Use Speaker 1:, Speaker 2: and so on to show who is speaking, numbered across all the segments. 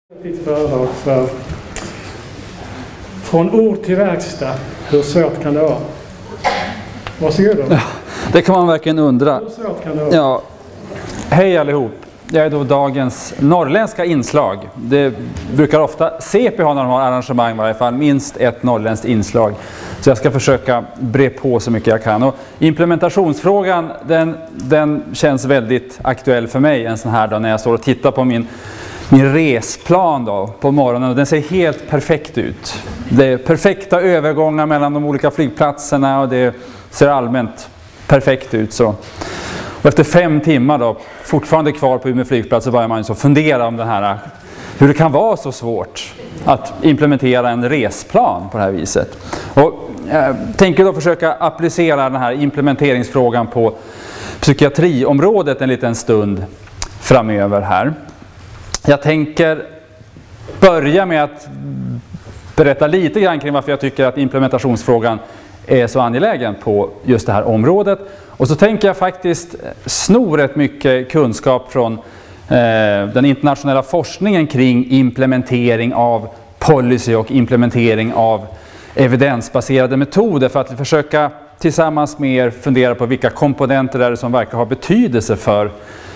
Speaker 1: Ditt föredrag för Från ord till verkstad. Hur svårt kan det vara? Varsågod då.
Speaker 2: Det kan man verkligen undra.
Speaker 1: Hur svårt kan det vara?
Speaker 2: Ja. Hej allihop. Jag är då dagens norrländska inslag. Det brukar ofta CP ha när de har arrangemang i varje fall. Minst ett norrländskt inslag. Så jag ska försöka bre på så mycket jag kan. Och implementationsfrågan den känns väldigt aktuell för mig en sån här dag när jag står och tittar på min resplan då, på morgonen, och den ser helt perfekt ut. Det är perfekta övergångar mellan de olika flygplatserna och det ser allmänt perfekt ut. Så. Och efter 5 timmar då, fortfarande kvar på Umeå flygplats, så börjar man så fundera om det här, hur det kan vara så svårt att implementera en resplan på det här viset. Och jag tänker då försöka applicera den här implementeringsfrågan på psykiatriområdet en liten stund framöver här. Jag tänker börja med att berätta lite grann kring varför jag tycker att implementationsfrågan är så angelägen på just det här området. Och så tänker jag faktiskt sno rätt mycket kunskap från den internationella forskningen kring implementering av policy och implementering av evidensbaserade metoder, för att försöka tillsammans med er fundera på vilka komponenter är det som verkar ha betydelse för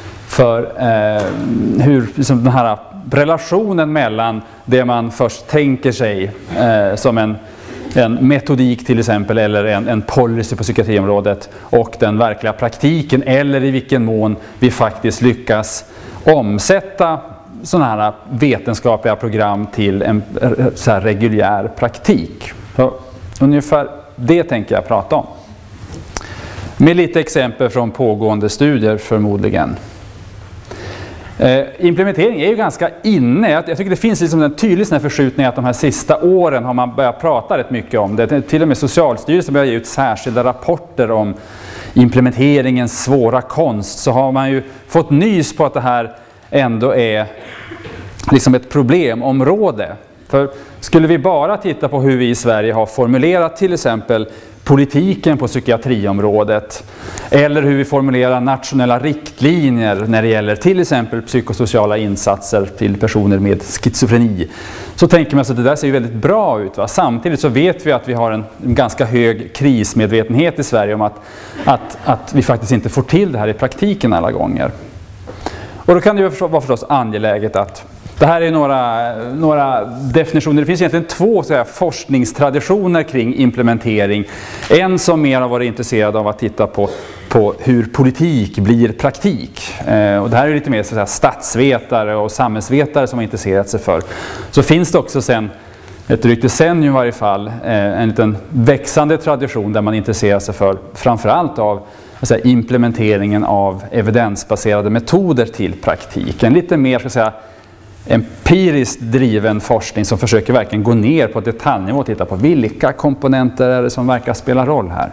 Speaker 2: hur liksom den här relationen mellan det man först tänker sig som en metodik till exempel, eller en policy på psykiatriområdet, och den verkliga praktiken, eller i vilken mån vi faktiskt lyckas omsätta sådana här vetenskapliga program till en så här reguljär praktik. Så ungefär det tänker jag prata om. Med lite exempel från pågående studier förmodligen. Implementering är ju ganska inne. Jag tycker det finns liksom en tydlig förskjutning att de här sista åren har man börjat prata rätt mycket om det. Till och med Socialstyrelsen börjar ge ut särskilda rapporter om implementeringens svåra konst. Så har man ju fått nys på att det här ändå är liksom ett problemområde. För skulle vi bara titta på hur vi i Sverige har formulerat till exempel politiken på psykiatriområdet, eller hur vi formulerar nationella riktlinjer när det gäller till exempel psykosociala insatser till personer med schizofreni, så tänker man att det där ser ju väldigt bra ut. Va? Samtidigt så vet vi att vi har en ganska hög krismedvetenhet i Sverige om att vi faktiskt inte får till det här i praktiken alla gånger. Och då kan det ju vara förstås angeläget att det här är några definitioner. Det finns egentligen 2 forskningstraditioner kring implementering. En som mer har varit intresserad av att titta på hur politik blir praktik. Och det här är lite mer statsvetare och samhällsvetare som har intresserat sig för. Så finns det också sen ett drygt decennium i varje fall en liten växande tradition där man intresserar sig för framförallt av implementeringen av evidensbaserade metoder till praktik. En lite mer empiriskt driven forskning som försöker verkligen gå ner på detaljnivå och titta på vilka komponenter är det som verkar spela roll här.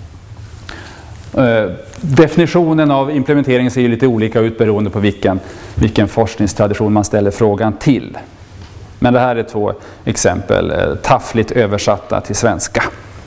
Speaker 2: Definitionen av implementering ser ju lite olika ut beroende på vilken forskningstradition man ställer frågan till. Men det här är 2 exempel taffligt översatta till svenska.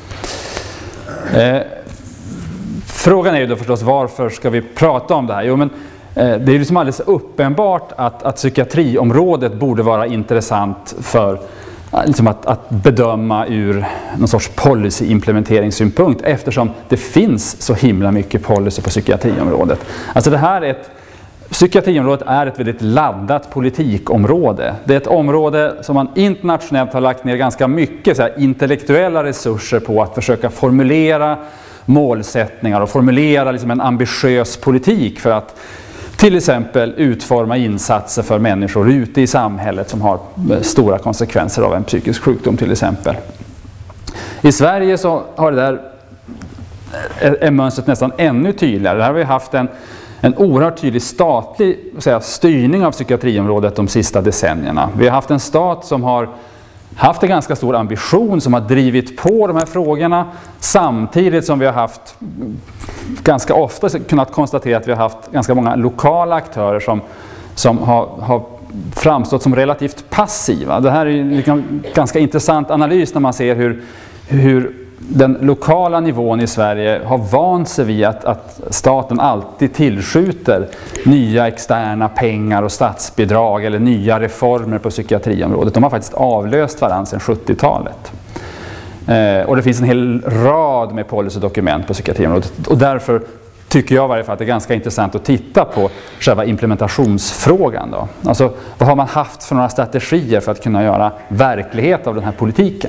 Speaker 2: Frågan är ju då förstås, varför ska vi prata om det här? Jo, men det är liksom alldeles uppenbart att psykiatriområdet borde vara intressant för liksom att bedöma ur någon sorts policy-implementeringssynpunkt, eftersom det finns så himla mycket policy på psykiatriområdet. Alltså psykiatriområdet är ett väldigt laddat politikområde. Det är ett område som man internationellt har lagt ner ganska mycket intellektuella resurser på att försöka formulera målsättningar och formulera liksom en ambitiös politik för att till exempel utforma insatser för människor ute i samhället som har stora konsekvenser av en psykisk sjukdom till exempel. I Sverige så har det där är mönstret nästan ännu tydligare. Där har vi haft en oerhört tydlig statlig styrning av psykiatriområdet de sista decennierna. Vi har haft en stat som har haft en ganska stor ambition, som har drivit på de här frågorna, samtidigt som vi har haft ganska ofta kunnat konstatera att vi har haft ganska många lokala aktörer som har framstått som relativt passiva. Det här är en ganska intressant analys när man ser hur den lokala nivån i Sverige har vant sig vid att staten alltid tillskjuter nya externa pengar och statsbidrag eller nya reformer på psykiatriområdet. De har faktiskt avlöst varandra sedan 70-talet. Och det finns en hel rad med policydokument på psykiatriområdet. Och därför tycker jag i varje fall att det är ganska intressant att titta på själva implementationsfrågan då. Alltså, vad har man haft för några strategier för att kunna göra verklighet av den här politiken?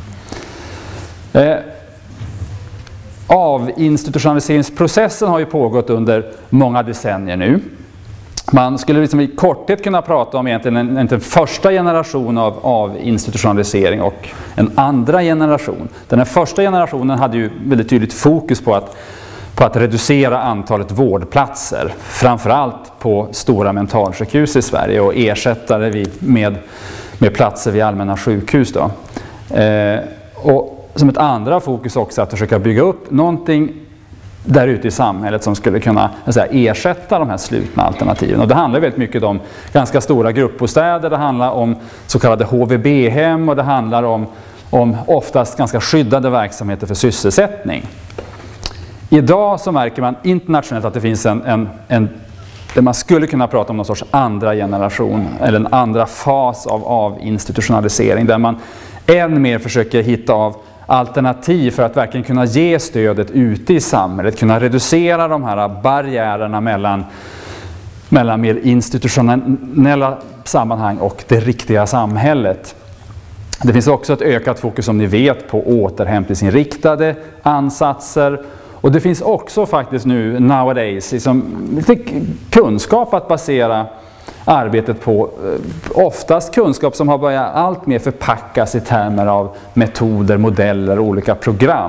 Speaker 2: Avinstitutionaliseringsprocessen har ju pågått under många decennier nu. Man skulle liksom i korthet kunna prata om egentligen en första generation av institutionalisering och en andra generation. Den här första generationen hade ju väldigt tydligt fokus på att reducera antalet vårdplatser, framförallt på stora mentalsjukhus i Sverige, och ersätta det med platser vid allmänna sjukhus då. Och som ett andra fokus också att försöka bygga upp någonting där ute i samhället som skulle kunna ersätta de här slutna alternativen. Och det handlar väldigt mycket om ganska stora gruppbostäder, det handlar om så kallade HVB-hem och det handlar om oftast ganska skyddade verksamheter för sysselsättning. Idag så märker man internationellt att det finns där man skulle kunna prata om någon sorts andra generation eller en andra fas av institutionalisering där man än mer försöker hitta av alternativ för att verkligen kunna ge stödet ute i samhället, kunna reducera de här barriärerna mellan mer institutionella sammanhang och det riktiga samhället. Det finns också ett ökat fokus, som ni vet, på återhämtningsinriktade ansatser. Och det finns också faktiskt nu, nowadays, liksom lite kunskap att basera arbetet på. Oftast kunskap som har börjat allt mer förpackas i termer av metoder, modeller och olika program.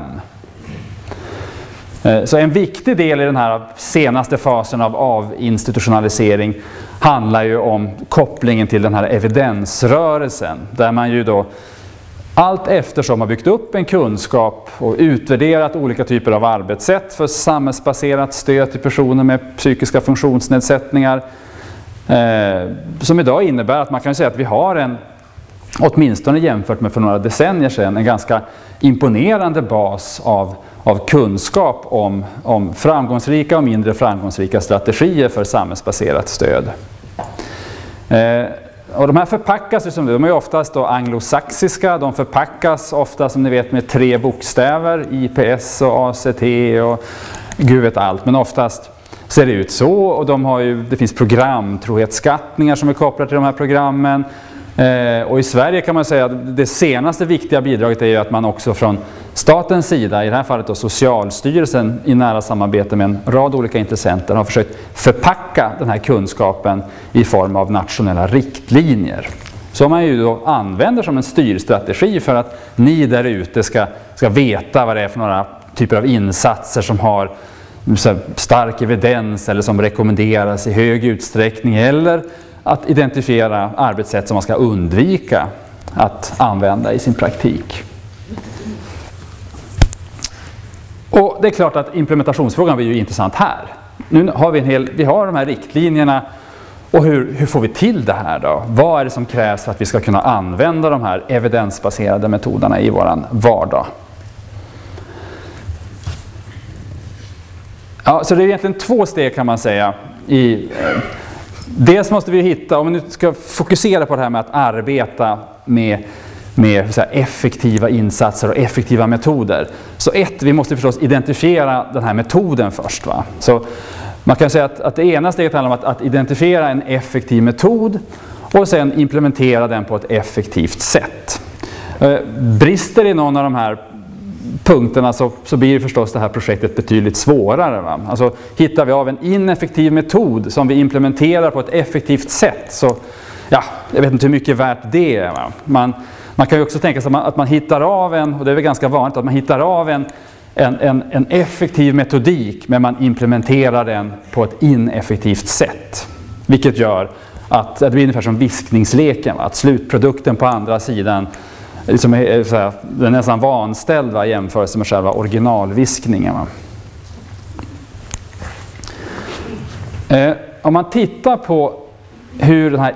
Speaker 2: Så en viktig del i den här senaste fasen av institutionalisering handlar ju om kopplingen till den här evidensrörelsen. Där man ju då allt eftersom har byggt upp en kunskap och utvärderat olika typer av arbetssätt för samhällsbaserat stöd till personer med psykiska funktionsnedsättningar. Som idag innebär att man kan säga att vi har åtminstone jämfört med för några decennier sedan, en ganska imponerande bas av kunskap om framgångsrika och mindre framgångsrika strategier för samhällsbaserat stöd. Och de här förpackas, de är oftast då anglosaxiska, de förpackas ofta som ni vet med 3 bokstäver, IPS och ACT och gud vet allt, men oftast ser det ut så, och det finns programtrohetsskattningar som är kopplade till de här programmen. Och i Sverige kan man säga att det senaste viktiga bidraget är ju att man också från statens sida, i det här fallet då Socialstyrelsen i nära samarbete med en rad olika intressenter, har försökt förpacka den här kunskapen i form av nationella riktlinjer. Som man ju då använder som en styrstrategi för att ni där ute ska veta vad det är för några typer av insatser som har stark evidens eller som rekommenderas i hög utsträckning, eller att identifiera arbetssätt som man ska undvika att använda i sin praktik. Och det är klart att implementationsfrågan blir ju intressant här. Nu har vi har de här riktlinjerna, och hur får vi till det här då? Vad är det som krävs för att vi ska kunna använda de här evidensbaserade metoderna i våran vardag? Ja, så det är egentligen 2 steg kan man säga. Dels måste vi hitta, om vi nu ska fokusera på det här med att arbeta med så här effektiva insatser och effektiva metoder. Så vi måste förstås identifiera den här metoden först. Va? Så man kan säga att det ena steget handlar om att identifiera en effektiv metod och sen implementera den på ett effektivt sätt. Brister i någon av de här punkterna så blir förstås det här projektet betydligt svårare. Va? Alltså, hittar vi av en ineffektiv metod som vi implementerar på ett effektivt sätt, så ja, jag vet inte hur mycket värt det är. Va? Man kan ju också tänka sig att man hittar av och det är väl ganska vanligt att man hittar av en effektiv metodik, men man implementerar den på ett ineffektivt sätt. Vilket gör att det blir ungefär som viskningsleken, va? Att slutprodukten på andra sidan liksom den är nästan vanställd i jämförelse med själva originalviskningen. Om man tittar på hur den här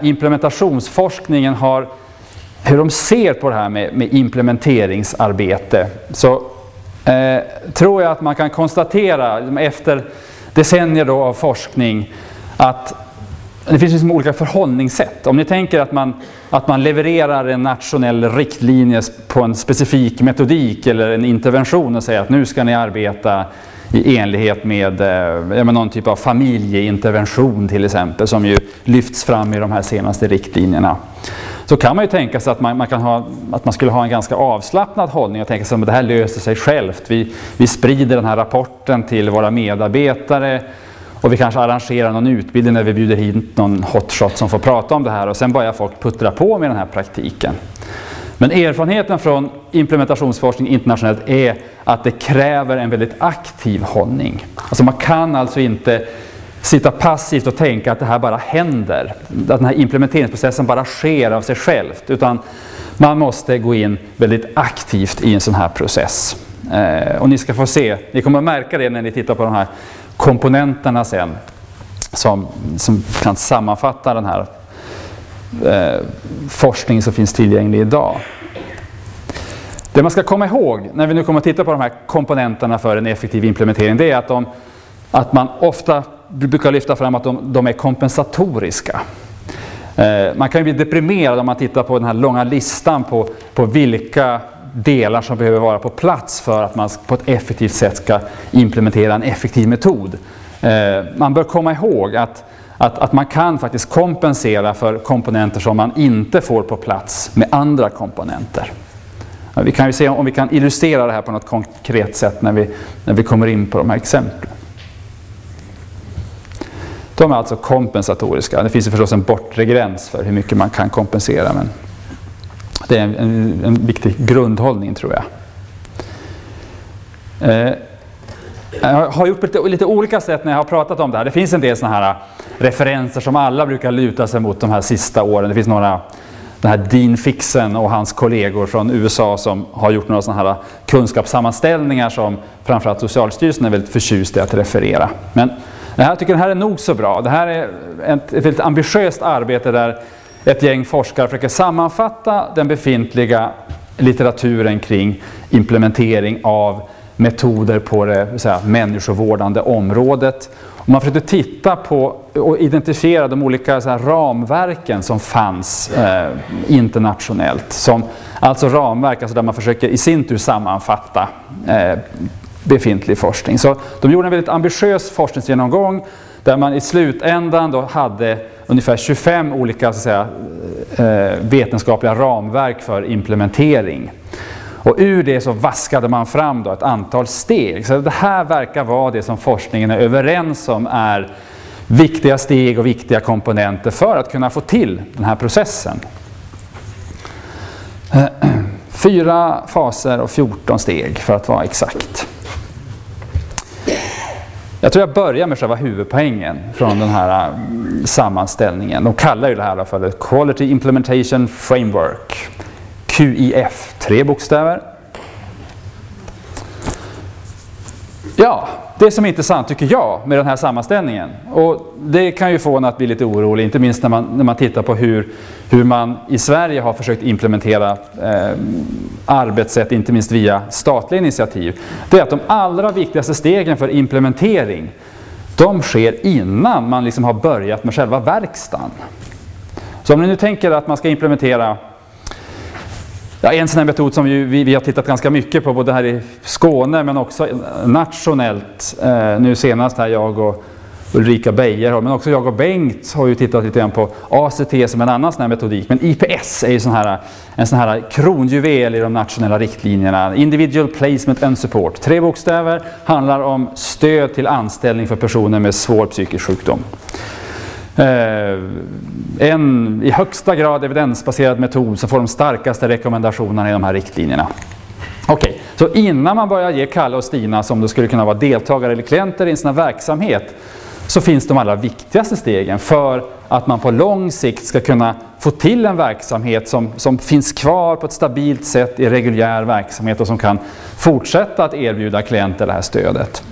Speaker 2: implementationsforskningen hur de ser på det här med implementeringsarbete, så tror jag att man kan konstatera efter decennier då av forskning att det finns liksom olika förhållningssätt. Om ni tänker att man levererar en nationell riktlinje på en specifik metodik eller en intervention och säger att nu ska ni arbeta i enlighet med någon typ av familjeintervention till exempel, som ju lyfts fram i de här senaste riktlinjerna. Så kan man ju tänka sig att man skulle ha en ganska avslappnad hållning och tänka sig att det här löser sig självt. Vi sprider den här rapporten till våra medarbetare och vi kanske arrangerar någon utbildning när vi bjuder hit någon hotshot som får prata om det här och sen börjar folk puttra på med den här praktiken. Men erfarenheten från implementationsforskning internationellt är att det kräver en väldigt aktiv hållning. Alltså man kan alltså inte sitta passivt och tänka att det här bara händer. Att den här implementeringsprocessen bara sker av sig självt. Utan man måste gå in väldigt aktivt i en sån här process. Och ni ska få se, ni kommer att märka det när ni tittar på de här komponenterna sen. Som kan sammanfatta den här forskning som finns tillgänglig idag. Det man ska komma ihåg när vi nu kommer att titta på de här komponenterna för en effektiv implementering, det är att man ofta brukar lyfta fram att de är kompensatoriska. Man kan ju bli deprimerad om man tittar på den här långa listan på vilka delar som behöver vara på plats för att man på ett effektivt sätt ska implementera en effektiv metod. Man bör komma ihåg att man kan faktiskt kompensera för komponenter som man inte får på plats med andra komponenter. Vi kan ju se om vi kan illustrera det här på något konkret sätt när vi kommer in på de här exemplen. De är alltså kompensatoriska. Det finns ju förstås en bortre gräns för hur mycket man kan kompensera, men det är en viktig grundhållning, tror jag. Jag har gjort på lite olika sätt när jag har pratat om det här. Det finns en del såna här referenser som alla brukar luta sig mot de här sista åren. Det finns den här Dean Fixen och hans kollegor från USA som har gjort några såna här kunskapssammanställningar som framförallt Socialstyrelsen är väldigt förtjust i att referera. Men jag tycker det här är nog så bra. Det här är ett väldigt ambitiöst arbete där ett gäng forskare försöker sammanfatta den befintliga litteraturen kring implementering av metoder på det människovårdande området. Och man försökte titta på och identifiera de olika ramverken som fanns internationellt. Alltså ramverk där man försöker i sin tur sammanfatta befintlig forskning. Så de gjorde en väldigt ambitiös forskningsgenomgång där man i slutändan då hade ungefär 25 olika vetenskapliga ramverk för implementering. Och ur det så vaskade man fram då ett antal steg. Så det här verkar vara det som forskningen är överens om är viktiga steg och viktiga komponenter för att kunna få till den här processen. 4 faser och 14 steg för att vara exakt. Jag tror jag börjar med själva huvudpoängen från den här sammanställningen. De kallar ju det här för the Quality Implementation Framework. QIF, 3 bokstäver. Ja, det som är intressant tycker jag med den här sammanställningen, och det kan ju få en att bli lite orolig, inte minst när man tittar på hur man i Sverige har försökt implementera arbetssätt, inte minst via statliga initiativ. Det är att de allra viktigaste stegen för implementering, de sker innan man liksom har börjat med själva verkstaden. Så om ni nu tänker att man ska implementera en sån här metod som vi har tittat ganska mycket på både här i Skåne men också nationellt. Nu senast här jag och Ulrika Beijer, men också jag och Bengt har ju tittat lite grann på ACT som en annan sån här metodik. Men IPS är ju en sån här kronjuvel i de nationella riktlinjerna. Individual Placement and Support. 3 bokstäver, handlar om stöd till anställning för personer med svår psykisk sjukdom. En i högsta grad evidensbaserad metod som får de starkaste rekommendationerna i de här riktlinjerna. Okej, så innan man börjar ge Kalle och Stina, som då skulle kunna vara deltagare eller klienter i en sån här verksamhet, så finns de allra viktigaste stegen för att man på lång sikt ska kunna få till en verksamhet som finns kvar på ett stabilt sätt i reguljär verksamhet och som kan fortsätta att erbjuda klienter det här stödet.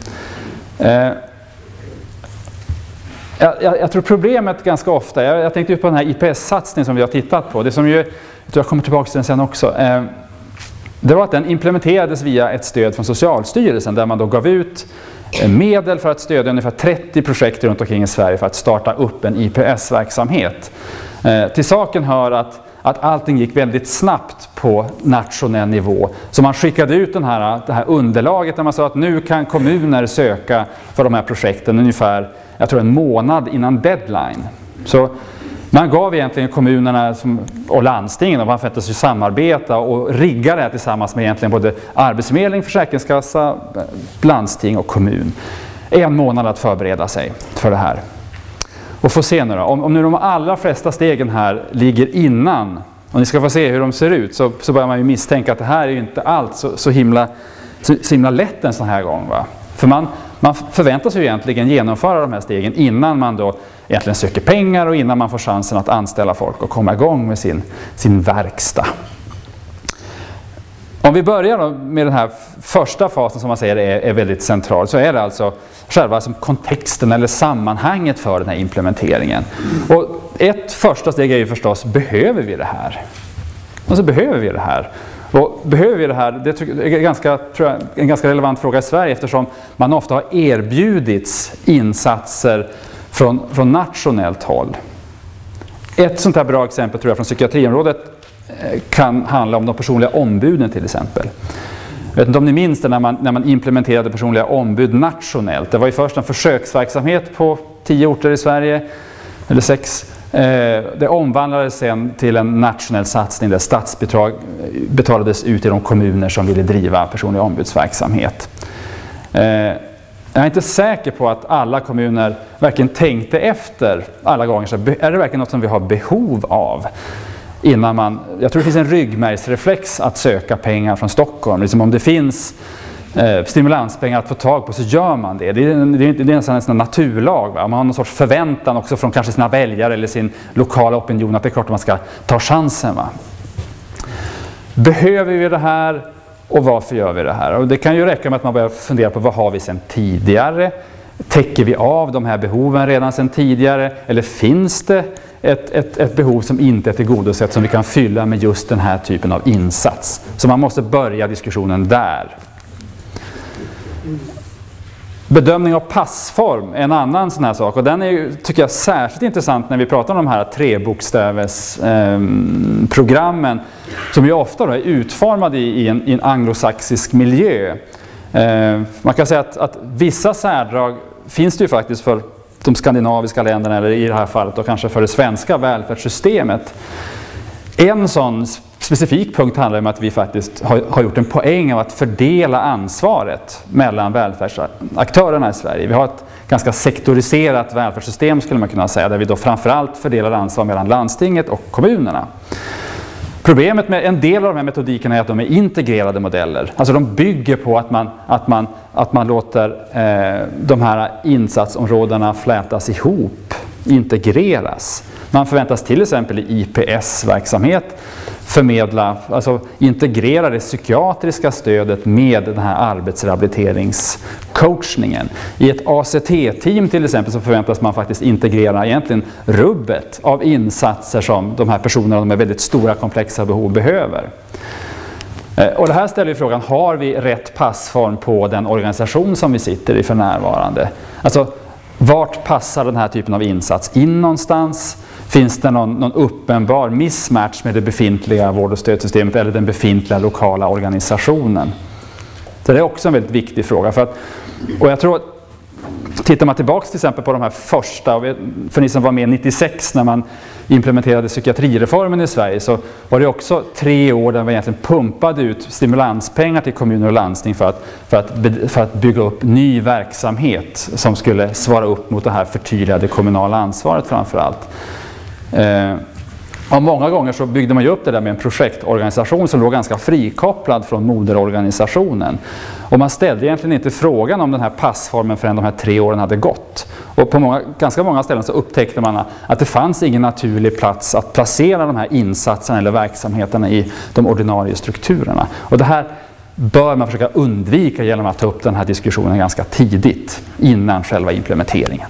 Speaker 2: Jag tror problemet ganska ofta, jag tänkte på den här IPS-satsningen som vi har tittat på, det som ju, jag tror jag kommer tillbaka till den sen också, det var att den implementerades via ett stöd från Socialstyrelsen där man då gav ut medel för att stödja ungefär 30 projekt runt omkring i Sverige för att starta upp en IPS-verksamhet. Till saken hör att allting gick väldigt snabbt på nationell nivå. Så man skickade ut det här underlaget där man sa att nu kan kommuner söka för de här projekten ungefär, jag tror en månad innan deadline. Så man gav egentligen kommunerna och landstingen, och man förväntades ju samarbeta och rigga det här tillsammans med egentligen både arbetsförmedling, försäkringskassa, landsting och kommun. En månad att förbereda sig för det här. Och få se nu då, om nu de allra flesta stegen här ligger innan, och ni ska få se hur de ser ut, så börjar man ju misstänka att det här är ju inte alls så himla lätt en sån här gång. Va? För man förväntar sig ju egentligen genomföra de här stegen innan man då egentligen söker pengar och innan man får chansen att anställa folk och komma igång med sin verkstad. Om vi börjar då med den här första fasen som man säger är väldigt central, så är det alltså själva kontexten eller sammanhanget för den här implementeringen. Och ett första steg är ju förstås, behöver vi det här? Och så behöver vi det här. Och behöver vi det här? Det är en ganska relevant fråga i Sverige, eftersom man ofta har erbjudits insatser från nationellt håll. Ett sånt här bra exempel tror jag från psykiatriområdet kan handla om de personliga ombuden till exempel. Jag vet inte om ni minns det när man implementerade personliga ombud nationellt. Det var ju först en försöksverksamhet på 10 orter i Sverige, eller 6. Det omvandlades sen till en nationell satsning där statsbidrag betalades ut i de kommuner som ville driva personlig ombudsverksamhet. Jag är inte säker på att alla kommuner verkligen tänkte efter alla gånger. Så är det verkligen något som vi har behov av? Jag tror det finns en ryggmärgsreflex att söka pengar från Stockholm. Liksom om det finns stimulanspengar att få tag på så gör man det. Det är en naturlag. Va? Man har någon sorts förväntan också från kanske sina väljare eller sin lokala opinion att det är klart att man ska ta chansen. Va? Behöver vi det här och varför gör vi det här? Och det kan ju räcka med att man börjar fundera på vad har vi sedan tidigare? Täcker vi av de här behoven redan sedan tidigare? Eller finns det ett behov som inte är tillgodosett som vi kan fylla med just den här typen av insats? Så man måste börja diskussionen där. Bedömning av passform är en annan sån här sak, och den är ju, tycker jag, särskilt intressant när vi pratar om de här 3-bokstäves-programmen som ju ofta då är utformade i en anglosaxisk miljö. Man kan säga att vissa särdrag finns det ju faktiskt för de skandinaviska länderna, eller i det här fallet och kanske för det svenska välfärdssystemet. En sån specifik punkt handlar om att vi faktiskt har gjort en poäng av att fördela ansvaret mellan välfärdsaktörerna i Sverige. Vi har ett ganska sektoriserat välfärdssystem skulle man kunna säga, där vi då framförallt fördelar ansvar mellan landstinget och kommunerna. Problemet med en del av de här metodikerna är att de är integrerade modeller. Alltså de bygger på att man låter de här insatsområdena flätas ihop, integreras. Man förväntas till exempel i IPS-verksamhet integrera det psykiatriska stödet med den här arbetsrehabiliteringscoachningen. I ett ACT-team till exempel så förväntas man faktiskt integrera egentligen rubbet av insatser som de här personerna med väldigt stora komplexa behov behöver. Och det här ställer ju frågan, har vi rätt passform på den organisation som vi sitter i för närvarande? Alltså, vart passar den här typen av insats in någonstans? Finns det någon uppenbar mismatch med det befintliga vård- och stödsystemet eller den befintliga lokala organisationen? Så det är också en väldigt viktig fråga. Och jag tror att tittar man tillbaka till exempel på de här första, för ni som var med 96 när man implementerade psykiatrireformen i Sverige, så var det också 3 år där vi egentligen pumpade ut stimulanspengar till kommuner och landsting för att bygga upp ny verksamhet som skulle svara upp mot det här förtydligade kommunala ansvaret framförallt. Och många gånger så byggde man ju upp det där med en projektorganisation som låg ganska frikopplad från moderorganisationen. Och man ställde egentligen inte frågan om den här passformen förrän de här 3 åren hade gått. Och på ganska många ställen så upptäckte man att det fanns ingen naturlig plats att placera de här insatserna eller verksamheterna i de ordinarie strukturerna. Och det här bör man försöka undvika genom att ta upp den här diskussionen ganska tidigt innan själva implementeringen.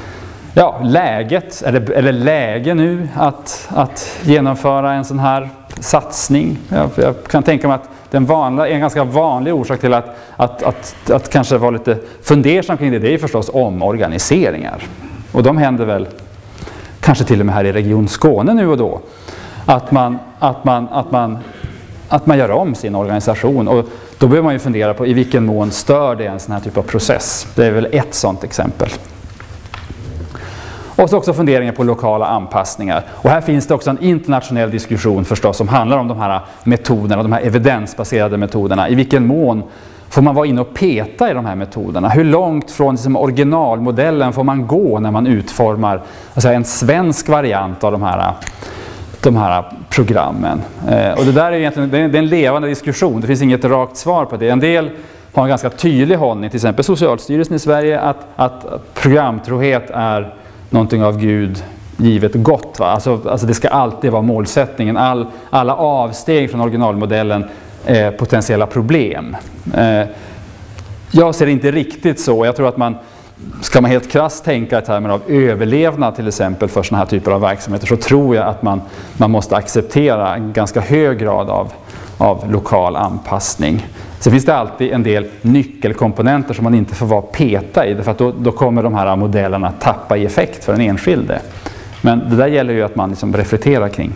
Speaker 2: Ja, läge nu att genomföra en sån här satsning. Jag kan tänka mig att en ganska vanlig orsak till att kanske vara lite fundersam kring det är förstås omorganiseringar. Och de händer väl kanske till och med här i Region Skåne nu och då. Att man gör om sin organisation, och då behöver man ju fundera på i vilken mån stör det en sån här typ av process. Det är väl ett sådant exempel. Och så också funderingar på lokala anpassningar. Och här finns det också en internationell diskussion förstås som handlar om de här metoderna, de här evidensbaserade metoderna. I vilken mån får man vara inne och peta i de här metoderna? Hur långt från liksom originalmodellen får man gå när man utformar en svensk variant av de här programmen? Och det där är egentligen det är en levande diskussion. Det finns inget rakt svar på det. En del har en ganska tydlig hållning, till exempel Socialstyrelsen i Sverige, att programtrohet är någonting av Gud givet gott. Va? Alltså det ska alltid vara målsättningen. Alla avsteg från originalmodellen är potentiella problem. Jag ser det inte riktigt så. Jag tror att ska man helt krasst tänka i termer av överlevnad till exempel för sådana här typer av verksamheter, så tror jag att man måste acceptera en ganska hög grad av lokal anpassning. Sen finns det alltid en del nyckelkomponenter som man inte får vara peta i, därför att då kommer de här modellerna tappa i effekt för den enskilde. Men det där gäller ju att man liksom reflekterar kring.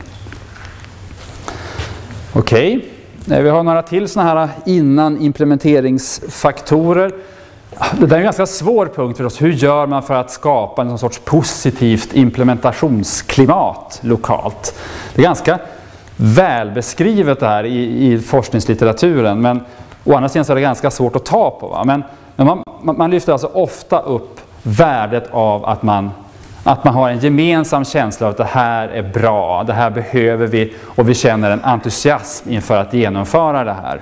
Speaker 2: Okej. Vi har några till sådana här innan implementeringsfaktorer. Det där är en ganska svår punkt för oss. Hur gör man för att skapa en sorts positivt implementationsklimat lokalt? Det är ganska välbeskrivet det här i forskningslitteraturen, men å andra sidan så är det ganska svårt att ta på. Va? Men man lyfter alltså ofta upp värdet av att man har en gemensam känsla av att det här är bra, det här behöver vi, och vi känner en entusiasm inför att genomföra det här.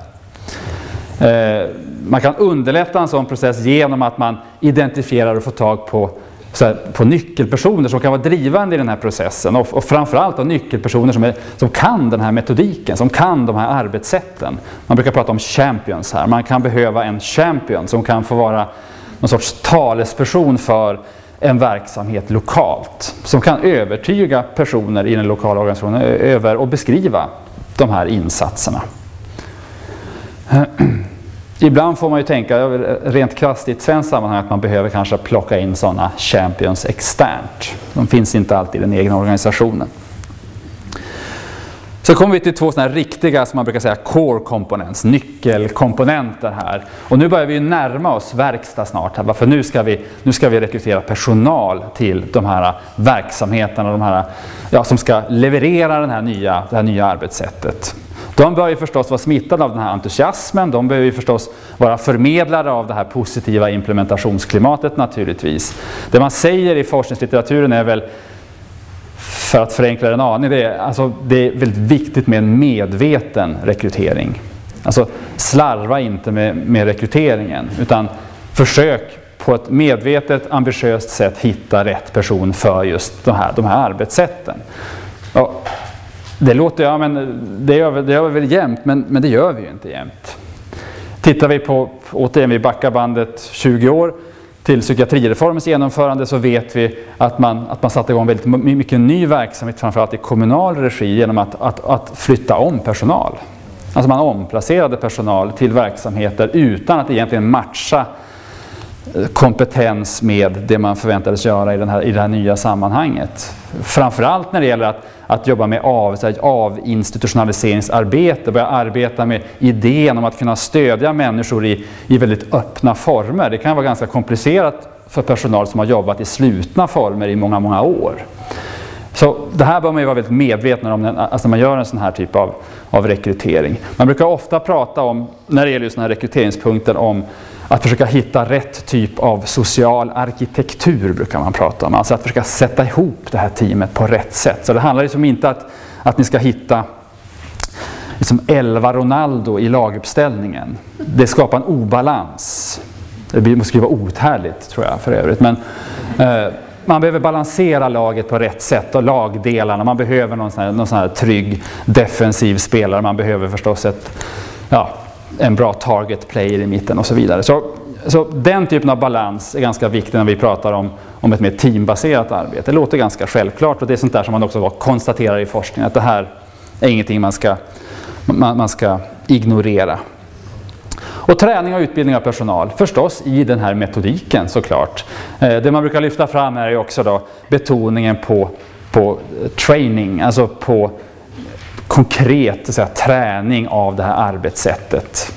Speaker 2: Man kan underlätta en sån process genom att man identifierar och får tag på nyckelpersoner som kan vara drivande i den här processen, och framförallt nyckelpersoner som kan den här metodiken, som kan de här arbetssätten. Man brukar prata om champions här. Man kan behöva en champion som kan få vara någon sorts talesperson för en verksamhet lokalt, som kan övertyga personer i den lokala organisationen över och beskriva de här insatserna. Ibland får man ju tänka rent krasst i ett svenskt sammanhang att man behöver kanske plocka in sådana champions externt. De finns inte alltid i den egna organisationen. Så kommer vi till två sådana här riktiga, som man brukar säga, core components, nyckelkomponenter här. Och nu börjar vi ju närma oss verkstad snart här, för nu ska vi rekrytera personal till de här verksamheterna, de här, som ska leverera det här nya arbetssättet. De bör ju förstås vara smittade av den här entusiasmen, de bör ju förstås vara förmedlare av det här positiva implementationsklimatet naturligtvis. Det man säger i forskningslitteraturen är väl, för att förenkla en aning, det är väldigt viktigt med en medveten rekrytering. Alltså slarva inte med rekryteringen, utan försök på ett medvetet, ambitiöst sätt hitta rätt person för just de här arbetssätten. Och det låter, men det gör vi väl jämt, men det gör vi ju inte jämt. Tittar vi på, återigen vi backar bandet 20 år till psykiatrireformens genomförande, så vet vi att man satte igång väldigt mycket ny verksamhet, framförallt i kommunal regi, genom att flytta om personal. Alltså man omplacerade personal till verksamheter utan att egentligen matcha kompetens med det man förväntades göra i det här nya sammanhanget. Framförallt när det gäller att jobba med avinstitutionaliseringsarbete, börja arbeta med idén om att kunna stödja människor i väldigt öppna former. Det kan vara ganska komplicerat för personal som har jobbat i slutna former i många, många år. Så det här bör man ju vara väldigt medveten om när man gör en sån här typ av rekrytering. Man brukar ofta prata om, när det gäller såna här rekryteringspunkter, om att försöka hitta rätt typ av social arkitektur, brukar man prata om. Alltså att försöka sätta ihop det här teamet på rätt sätt. Så det handlar liksom inte att ni ska hitta liksom 11 Ronaldo i laguppställningen. Det skapar en obalans. Det måste ju vara outhärdligt, tror jag, för övrigt. Men man behöver balansera laget på rätt sätt, och lagdelarna. Man behöver någon sån här trygg defensiv spelare. Man behöver förstås en bra target player i mitten och så vidare. Så den typen av balans är ganska viktig när vi pratar om ett mer teambaserat arbete. Det låter ganska självklart, och det är sånt där som man också konstaterar i forskningen, att är ingenting man ska ignorera. Och träning och utbildning av personal, förstås i den här metodiken såklart. Det man brukar lyfta fram är ju också då betoningen på training, alltså på konkret så att säga, träning av det här arbetssättet.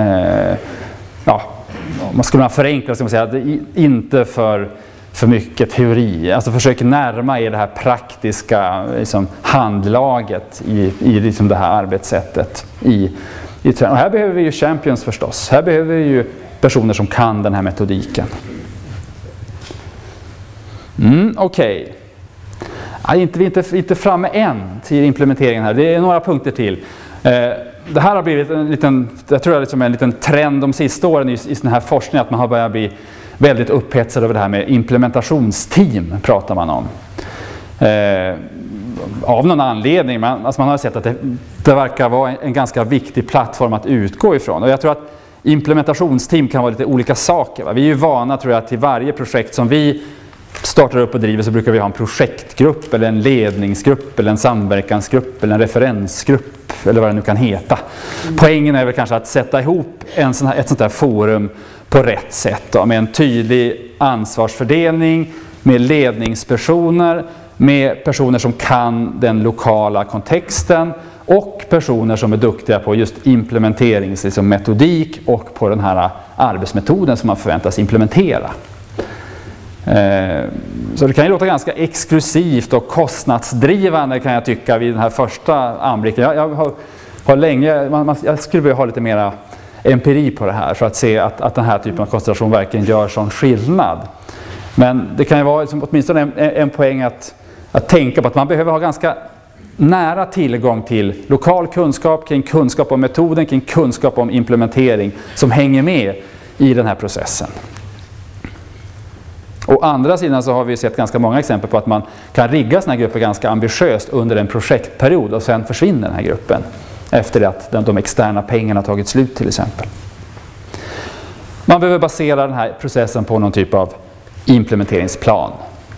Speaker 2: Man skulle förenkla ska man säga, att inte för mycket teori, alltså försök närma er det här praktiska liksom, handlaget i liksom det här arbetssättet och här behöver vi ju champions förstås. Här behöver vi ju personer som kan den här metodiken. Okej. Vi är inte framme än till implementeringen här. Det är några punkter till. Det här har blivit en liten trend de sista åren i sån här forskning, att man har börjat bli väldigt upphetsad över det här med implementationsteam, pratar man om. Av någon anledning, man har sett att det verkar vara en ganska viktig plattform att utgå ifrån. Och jag tror att implementationsteam kan vara lite olika saker. Va? Vi är ju vana, tror jag, till varje projekt som vi startar upp och driver så brukar vi ha en projektgrupp eller en ledningsgrupp eller en samverkansgrupp eller en referensgrupp eller vad det nu kan heta. Poängen är väl kanske att sätta ihop ett sånt här forum på rätt sätt då, med en tydlig ansvarsfördelning, med ledningspersoner, med personer som kan den lokala kontexten och personer som är duktiga på just implementeringsmetodik och på den här arbetsmetoden som man förväntas implementera. Så det kan ju låta ganska exklusivt och kostnadsdrivande, kan jag tycka, vid den här första anblicken. Jag har länge, jag skulle vilja ha lite mera empiri på det här för att se att den här typen av koncentration verkligen gör sån skillnad. Men det kan ju vara liksom, åtminstone en poäng att tänka på att man behöver ha ganska nära tillgång till lokal kunskap, kring kunskap om metoden, kring kunskap om implementering som hänger med i den här processen. Å andra sidan så har vi sett ganska många exempel på att man kan rigga såna här grupper ganska ambitiöst under en projektperiod och sen försvinner den här gruppen efter att de externa pengarna tagit slut till exempel. Man behöver basera den här processen på någon typ av implementeringsplan.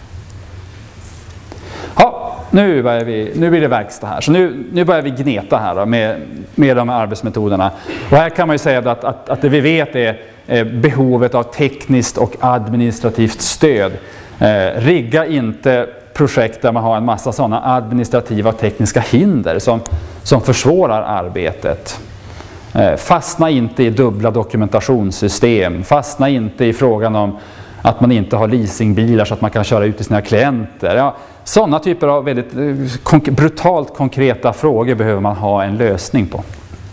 Speaker 2: Ja, nu blir det verkstad här. Så nu börjar vi gneta här då, med de här arbetsmetoderna. Och här kan man ju säga att det vi vet är behovet av tekniskt och administrativt stöd. Rigga inte projekt där man har en massa sådana administrativa och tekniska hinder som försvårar arbetet. Fastna inte i dubbla dokumentationssystem. Fastna inte i frågan om att man inte har leasingbilar så att man kan köra ut till sina klienter. Ja, sådana typer av väldigt brutalt konkreta frågor behöver man ha en lösning på.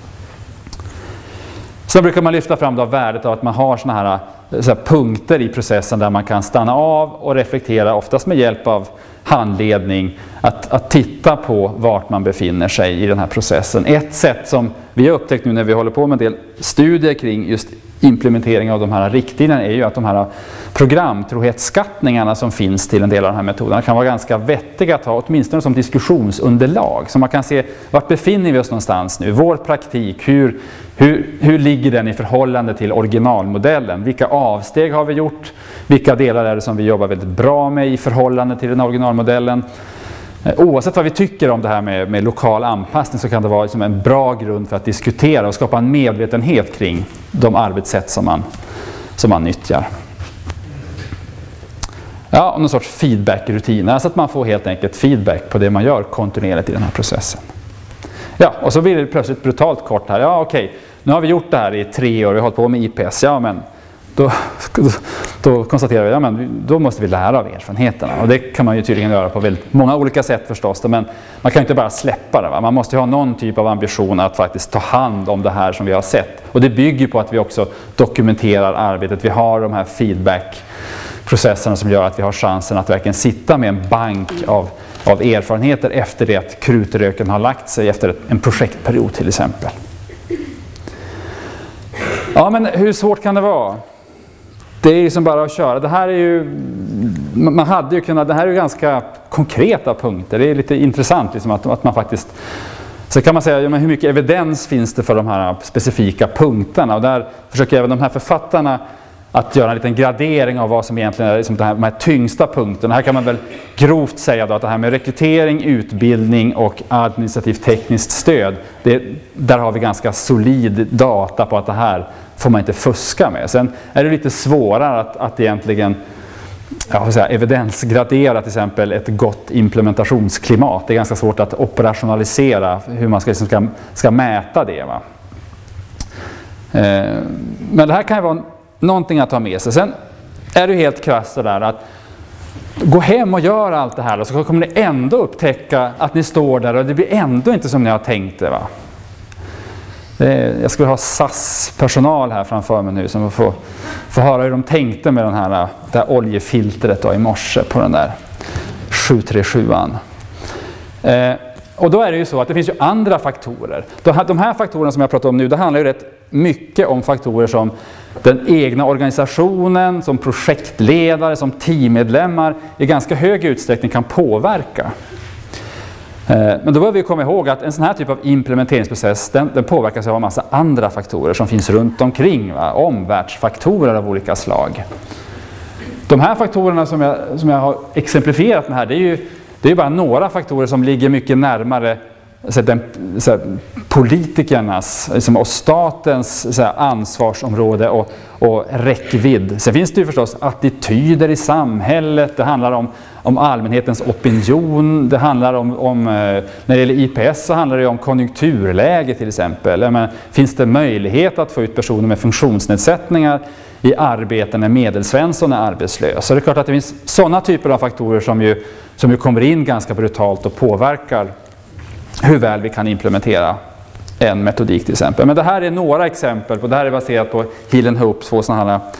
Speaker 2: Sen brukar man lyfta fram då värdet av att man har såna här punkter i processen där man kan stanna av och reflektera, oftast med hjälp av handledning, att titta på vart man befinner sig i den här processen. Ett sätt som vi har upptäckt nu när vi håller på med en del studier kring just implementering av de här riktlinjerna är ju att de här programtrohetsskattningarna som finns till en del av de här metoderna kan vara ganska vettiga att ha, åtminstone som diskussionsunderlag. Så man kan se vart befinner vi oss någonstans nu, vår praktik, hur ligger den i förhållande till originalmodellen? Vilka avsteg har vi gjort? Vilka delar är det som vi jobbar väldigt bra med i förhållande till den originalmodellen? Oavsett vad vi tycker om det här med lokal anpassning så kan det vara liksom en bra grund för att diskutera och skapa en medvetenhet kring de arbetssätt som man nyttjar. Ja, och någon sorts feedback-rutiner, alltså att man får helt enkelt feedback på det man gör kontinuerligt i den här processen. Ja, och så blir det plötsligt brutalt kort här. Ja, okej, nu har vi gjort det här i 3 år, vi har hållit på med IPS. Ja, men då konstaterar vi, ja, men då måste vi lära av erfarenheterna. Och det kan man ju tydligen göra på väldigt många olika sätt förstås. Men man kan inte bara släppa det. Va? Man måste ha någon typ av ambition att faktiskt ta hand om det här som vi har sett. Och det bygger på att vi också dokumenterar arbetet. Vi har de här feedback-processerna som gör att vi har chansen att verkligen sitta med en bank av erfarenheter efter det att krutröken har lagt sig efter en projektperiod till exempel. Ja, men hur svårt kan det vara? Det är liksom bara att köra. Det här är ju, man hade ju kunnat, det här är ju ganska konkreta punkter. Det är lite intressant liksom att man faktiskt, så kan man säga, ja, men hur mycket evidens finns det för de här specifika punkterna? Och där försöker även de här författarna att göra en liten gradering av vad som egentligen är liksom de här tyngsta punkterna. Här kan man väl grovt säga då att det här med rekrytering, utbildning och administrativt tekniskt stöd, där har vi ganska solid data på att det här får man inte fuska med. Sen är det lite svårare att egentligen evidensgradera till exempel ett gott implementationsklimat. Det är ganska svårt att operationalisera hur man ska mäta det. Va? Men det här kan ju vara någonting att ta med sig. Sen är det helt krasst så där att gå hem och gör allt det här och så kommer ni ändå upptäcka att ni står där och det blir ändå inte som ni har tänkt det. Va? Jag skulle ha SAS-personal här framför mig nu som får höra hur de tänkte med det här oljefiltret då i morse på den där 737an. Och då är det ju så att det finns ju andra faktorer. De här faktorerna som jag pratar om nu, det handlar ju rätt mycket om faktorer som den egna organisationen, som projektledare, som teammedlemmar i ganska hög utsträckning kan påverka. Men då behöver vi komma ihåg att en sån här typ av implementeringsprocess den påverkas av en massa andra faktorer som finns runt omkring. Va? Omvärldsfaktorer av olika slag. De här faktorerna som jag har exemplifierat med här, det är ju bara några faktorer som ligger mycket närmare politikernas och statens ansvarsområde och räckvidd. Sen finns det ju förstås attityder i samhället, det handlar om allmänhetens opinion, det handlar om när det gäller IPS så handlar det om konjunkturläge till exempel. Men finns det möjlighet att få ut personer med funktionsnedsättningar i arbete när Medelsvensson är arbetslös? Så det är klart att det finns sådana typer av faktorer som ju kommer in ganska brutalt och påverkar hur väl vi kan implementera en metodik till exempel. Men det här är några exempel på, det här är baserat på Hill and Hope, två sådana här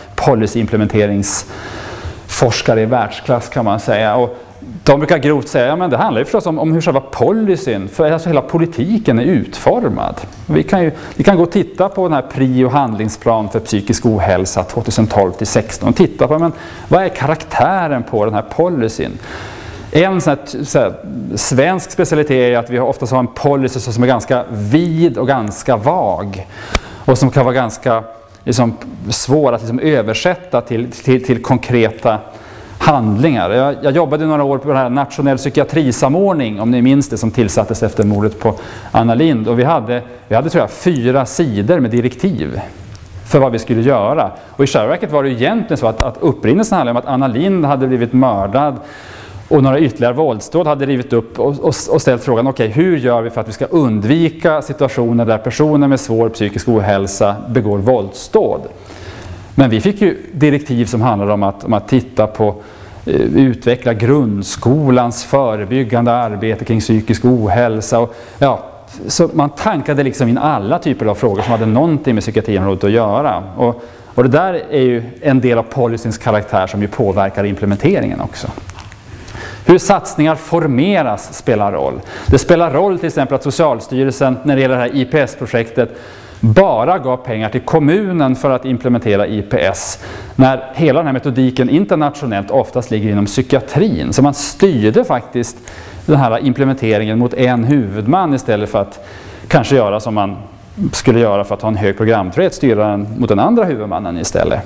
Speaker 2: policy-implementeringsforskare i världsklass kan man säga. Och de brukar grovt säga att det handlar ju förstås om hur själva policyn, för alltså hela politiken är utformad. Vi kan gå och titta på den här prio handlingsplan för psykisk ohälsa 2012-16 och titta på men vad är karaktären på den här policyn. En sån här svensk specialitet är att vi ofta har en policy som är ganska vid och ganska vag och som kan vara ganska svår att översätta till konkreta handlingar. Jag jobbade några år på den här nationell psykiatrisamordning, om ni minns det, som tillsattes efter mordet på Anna Lindh, och vi hade tror jag 4 sidor med direktiv för vad vi skulle göra. Och i själva verket var det egentligen så att upprinnelsen handlade om att Anna Lindh hade blivit mördad och några ytterligare våldsdåd hade rivit upp och ställt frågan, okej, hur gör vi för att vi ska undvika situationer där personer med svår psykisk ohälsa begår våldsdåd? Men vi fick ju direktiv som handlade om att titta på utveckla grundskolans förebyggande arbete kring psykisk ohälsa. Och, så man tankade in alla typer av frågor som hade någonting med psykiatriområdet att göra. Och det där är ju en del av policyns karaktär som ju påverkar implementeringen också. Hur satsningar formeras spelar roll. Det spelar roll till exempel att Socialstyrelsen när det gäller det här IPS-projektet bara gav pengar till kommunen för att implementera IPS när hela den här metodiken internationellt oftast ligger inom psykiatrin. Så man styrde faktiskt den här implementeringen mot en huvudman istället för att kanske göra som man skulle göra för att ha en hög programträd, styra den mot den andra huvudmannen istället.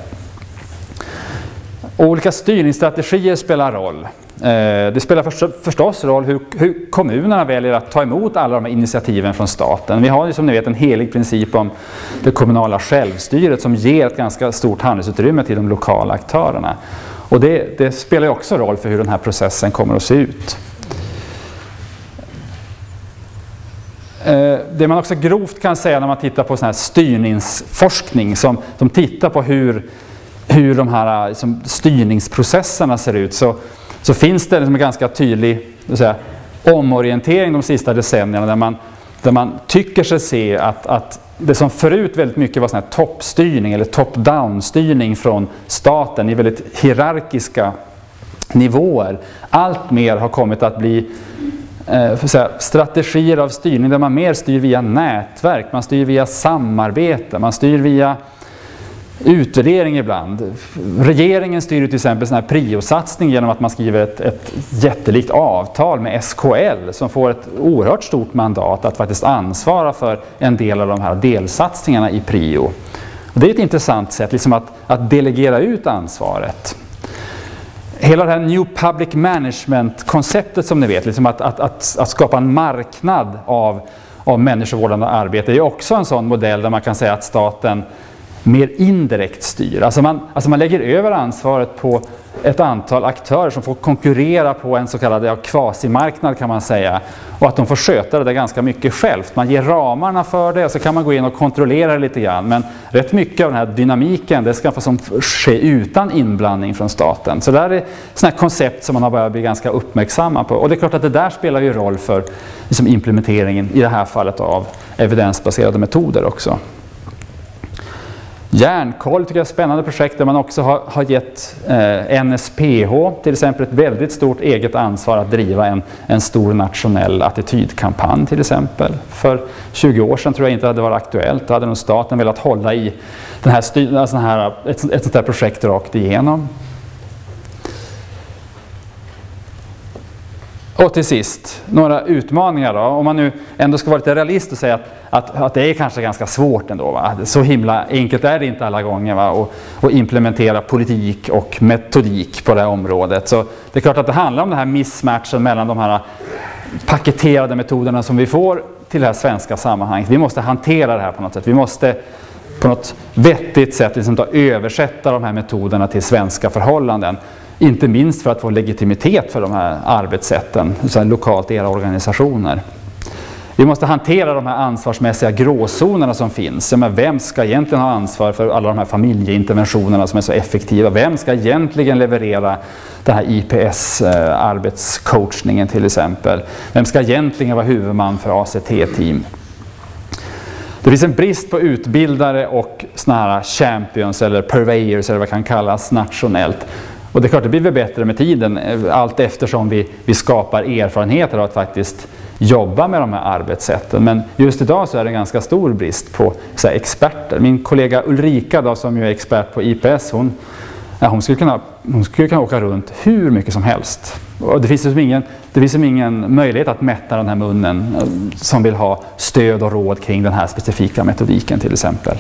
Speaker 2: Olika styrningsstrategier spelar roll. Det spelar förstås roll hur kommunerna väljer att ta emot alla de här initiativen från staten. Vi har ju som ni vet en helig princip om det kommunala självstyret som ger ett ganska stort handlingsutrymme till de lokala aktörerna. Och det spelar ju också roll för hur den här processen kommer att se ut. Det man också grovt kan säga när man tittar på sån här styrningsforskning som tittar på hur de här styrningsprocesserna ser ut, så finns det en ganska tydlig omorientering de sista decennierna där man tycker sig se att det som förut väldigt mycket var sån här toppstyrning eller top-down-styrning från staten i väldigt hierarkiska nivåer allt mer har kommit att bli strategier av styrning där man mer styr via nätverk, man styr via samarbete, man styr via utvärdering ibland. Regeringen styr till exempel sån här priosatsning genom att man skriver ett jättelikt avtal med SKL som får ett oerhört stort mandat att faktiskt ansvara för en del av de här delsatsningarna i prio. Och det är ett intressant sätt liksom att delegera ut ansvaret. Hela det här New Public Management-konceptet som ni vet, liksom att skapa en marknad av människovårdande arbete är också en sån modell där man kan säga att staten mer indirekt styr. Alltså man lägger över ansvaret på ett antal aktörer som får konkurrera på en så kallad kvasimarknad kan man säga. Och att de får sköta det där ganska mycket självt. Man ger ramarna för det och så kan man gå in och kontrollera det lite grann. Men rätt mycket av den här dynamiken det ska få ske utan inblandning från staten. Så det här är sådana här koncept som man har börjat bli ganska uppmärksamma på. Och det är klart att det där spelar ju roll för liksom implementeringen i det här fallet av evidensbaserade metoder också. Järnkoll tycker jag är ett spännande projekt där man också har gett NSPH till exempel ett väldigt stort eget ansvar att driva en stor nationell attitydkampanj till exempel. För 20 år sedan tror jag inte det hade varit aktuellt. Då hade nog staten velat hålla i den här ett sånt här projekt rakt igenom. Och till sist, några utmaningar då. Om man nu ändå ska vara lite realist och säga att det är kanske ganska svårt ändå. Va? Så himla enkelt är det inte alla gånger va? Och implementera politik och metodik på det här området. Så det är klart att det handlar om den här mismatchen mellan de här paketerade metoderna som vi får till det här svenska sammanhanget. Vi måste hantera det här på något sätt. Vi måste på något vettigt sätt liksom översätta de här metoderna till svenska förhållanden. Inte minst för att få legitimitet för de här arbetssätten, så lokalt i era organisationer. Vi måste hantera de här ansvarsmässiga gråzonerna som finns. Men vem ska egentligen ha ansvar för alla de här familjeinterventionerna som är så effektiva? Vem ska egentligen leverera den här IPS-arbetscoachningen till exempel? Vem ska egentligen vara huvudman för ACT-team? Det finns en brist på utbildare och såna här champions eller purveyors eller vad kan kallas nationellt. Och det är klart det blir väl bättre med tiden allt eftersom vi skapar erfarenheter av att faktiskt jobba med de här arbetssätten. Men just idag så är det en ganska stor brist på så här, experter. Min kollega Ulrika då, som ju är expert på IPS, hon skulle kunna åka runt hur mycket som helst. Och det finns ingen möjlighet att mätta den här munnen som vill ha stöd och råd kring den här specifika metodiken till exempel.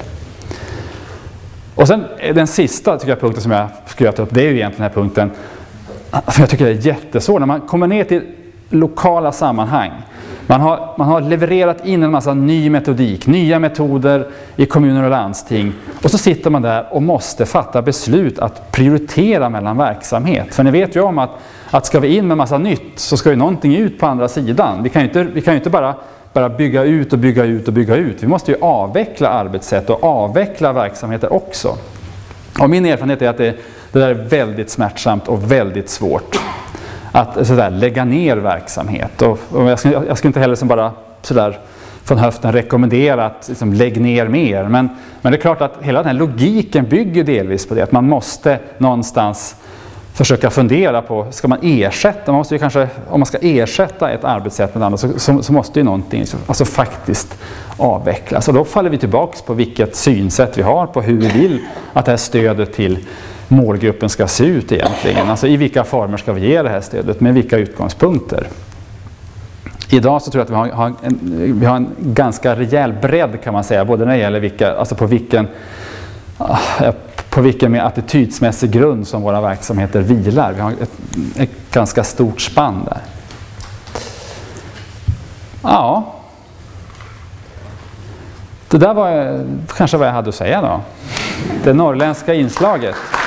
Speaker 2: Och sen den sista tycker jag, punkten som jag skulle ta upp, det är ju egentligen den här punkten för jag tycker det är jättesvårt när man kommer ner till lokala sammanhang. Man har levererat in en massa ny metodik, nya metoder i kommuner och landsting och så sitter man där och måste fatta beslut att prioritera mellan verksamhet. För ni vet ju om att ska vi in med massa nytt så ska ju någonting ut på andra sidan. Vi kan ju inte bara bygga ut. Vi måste ju avveckla arbetssätt och avveckla verksamheter också. Och min erfarenhet är att det där är väldigt smärtsamt och väldigt svårt att sådär, lägga ner verksamhet. Och jag skulle inte heller som bara sådär från höften rekommendera att liksom, lägg ner mer. Men det är klart att hela den här logiken bygger delvis på det. Att man måste någonstans försöka fundera på, ska man ersätta? Man måste ju kanske, om man ska ersätta ett arbetssätt med ett annat så måste ju någonting alltså faktiskt avvecklas. Och då faller vi tillbaka på vilket synsätt vi har på hur vi vill att det här stödet till målgruppen ska se ut egentligen. Alltså i vilka former ska vi ge det här stödet, med vilka utgångspunkter. Idag så tror jag att vi har en ganska rejäl bredd kan man säga, både när det gäller på vilken med attitydsmässig grund som våra verksamheter vilar. Vi har ett ganska stort spann där. Ja. Det där var kanske vad jag hade att säga då. Det norrländska inslaget.